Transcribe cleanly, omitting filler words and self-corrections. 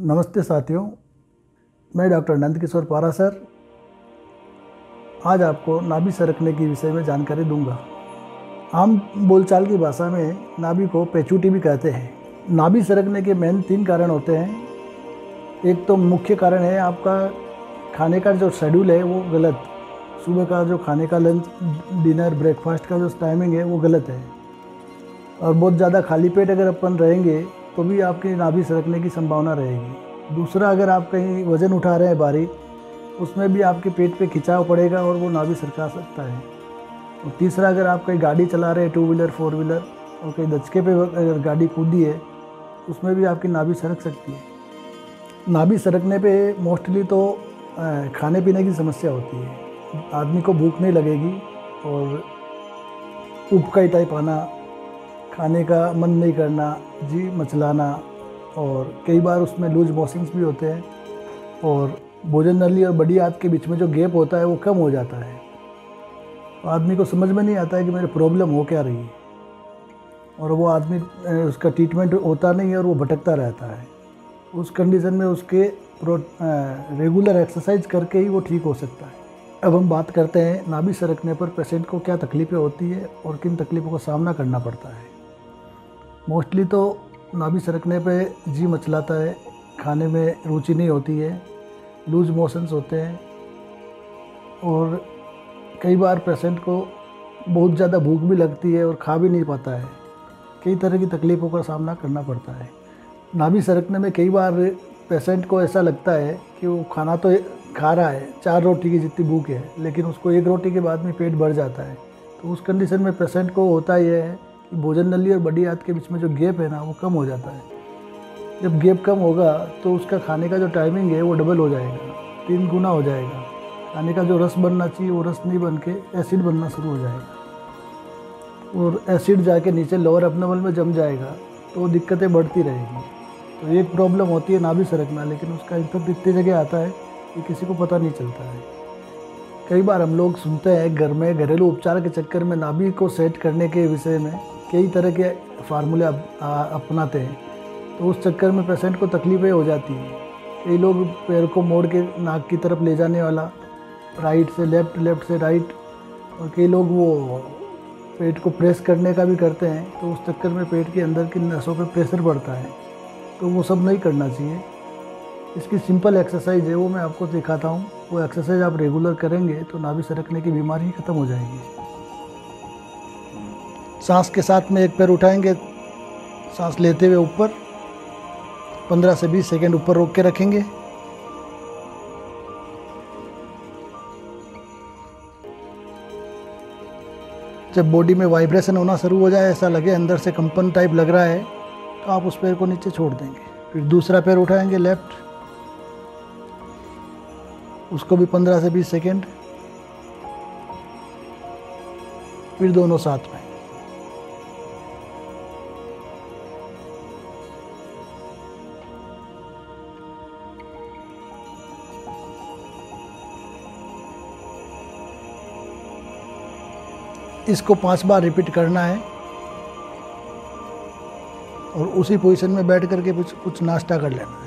नमस्ते साथियों, मैं डॉक्टर नंदकिशोर पारासर आज आपको नाभि सरकने के विषय में जानकारी दूंगा। आम बोलचाल की भाषा में नाभि को पेचूटी भी कहते हैं। नाभि सरकने के मेन 3 कारण होते हैं। एक तो मुख्य कारण है आपका खाने का जो शेड्यूल है वो गलत। सुबह का जो खाने का लंच, डिनर, ब्रेकफास्ट का जो टाइमिंग है वो गलत है और बहुत ज़्यादा खाली पेट अगर अपन रहेंगे तो भी आपकी नाभि सरकने की संभावना रहेगी। दूसरा, अगर आप कहीं वज़न उठा रहे हैं भारी, उसमें भी आपके पेट पे खिंचाव पड़ेगा और वो नाभि सरका सकता है। और तीसरा, अगर आप कहीं गाड़ी चला रहे हैं 2 व्हीलर 4 व्हीलर और कहीं दचके पे अगर गाड़ी कूदी है, उसमें भी आपकी नाभि सरक सकती है। नाभि सरकने पे मोस्टली तो खाने पीने की समस्या होती है। आदमी को भूख नहीं लगेगी और उबकाई टाइप आना, खाने का मन नहीं करना, जी मचलाना और कई बार उसमें लूज मोशंस भी होते हैं और भोजन नली और बड़ी आंत के बीच में जो गैप होता है वो कम हो जाता है। तो आदमी को समझ में नहीं आता है कि मेरे प्रॉब्लम हो क्या रही है और वो आदमी उसका ट्रीटमेंट होता नहीं है और वो भटकता रहता है। उस कंडीशन में उसके रेगुलर एक्सरसाइज करके ही वो ठीक हो सकता है। अब हम बात करते हैं नाभि सरकने पर पेशेंट को क्या तकलीफ़ें होती है और किन तकलीफ़ों का सामना करना पड़ता है। मोस्टली तो नाभि सरकने पे जी मचलाता है, खाने में रुचि नहीं होती है, लूज मोशंस होते हैं और कई बार पेशेंट को बहुत ज़्यादा भूख भी लगती है और खा भी नहीं पाता है। कई तरह की तकलीफ़ों का सामना करना पड़ता है। नाभि सरकने में कई बार पेशेंट को ऐसा लगता है कि वो खाना तो खा रहा है, 4 रोटी की जितनी भूख है, लेकिन उसको 1 रोटी के बाद में पेट भर जाता है। तो उस कंडीशन में पेशेंट को होता यह है कि भोजन नली और बड़ी आंत के बीच में जो गैप है ना वो कम हो जाता है। जब गैप कम होगा तो उसका खाने का जो टाइमिंग है वो डबल हो जाएगा, 3 गुना हो जाएगा। खाने का जो रस बनना चाहिए वो रस नहीं बन के एसिड बनना शुरू हो जाएगा और एसिड जाके नीचे लोअर एब्डोमेन में जम जाएगा तो दिक्कतें बढ़ती रहेगी। तो एक प्रॉब्लम होती है नाभि सरकना, लेकिन उसका इफेक्ट इतनी जगह आता है कि किसी को पता नहीं चलता है। कई बार हम लोग सुनते हैं घर में घरेलू उपचार के चक्कर में नाभि को सेट करने के विषय में कई तरह के फार्मूले अपनाते हैं, तो उस चक्कर में पेशेंट को तकलीफ़ें हो जाती हैं। कई लोग पैर को मोड़ के नाक की तरफ ले जाने वाला, राइट से लेफ़्ट, लेफ़्ट से राइट, और कई लोग वो पेट को प्रेस करने का भी करते हैं, तो उस चक्कर में पेट के अंदर की नसों पे प्रेशर बढ़ता है। तो वो सब नहीं करना चाहिए। इसकी सिंपल एक्सरसाइज है, वो मैं आपको दिखाता हूँ। वो एक्सरसाइज आप रेगुलर करेंगे तो नाभि सरकने की बीमारी ख़त्म हो जाएगी। सांस के साथ में एक पैर उठाएंगे, सांस लेते हुए ऊपर 15 से 20 सेकंड ऊपर रोक के रखेंगे। जब बॉडी में वाइब्रेशन होना शुरू हो जाए, ऐसा लगे अंदर से कंपन टाइप लग रहा है, तो आप उस पैर को नीचे छोड़ देंगे। फिर दूसरा पैर उठाएंगे लेफ्ट, उसको भी 15 से 20 सेकंड, फिर दोनों साथ में। इसको 5 बार रिपीट करना है और उसी पोजीशन में बैठ करके कुछ नाश्ता कर लेना है।